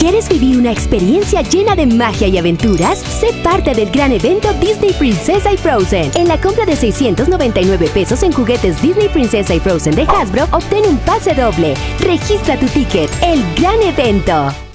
¿Quieres vivir una experiencia llena de magia y aventuras? Sé parte del gran evento Disney Princesa y Frozen. En la compra de 699 pesos en juguetes Disney Princesa y Frozen de Hasbro, obtén un pase doble. Registra tu ticket. El gran evento.